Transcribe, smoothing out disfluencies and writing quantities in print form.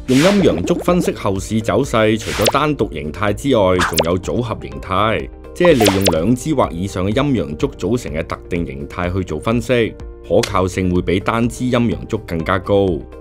用陰陽燭分析後市走勢，除咗單獨形態之外，仲有組合形態，即係利用2支或以上嘅陰陽燭組成嘅特定形態去做分析，可靠性會比單支陰陽燭更加高。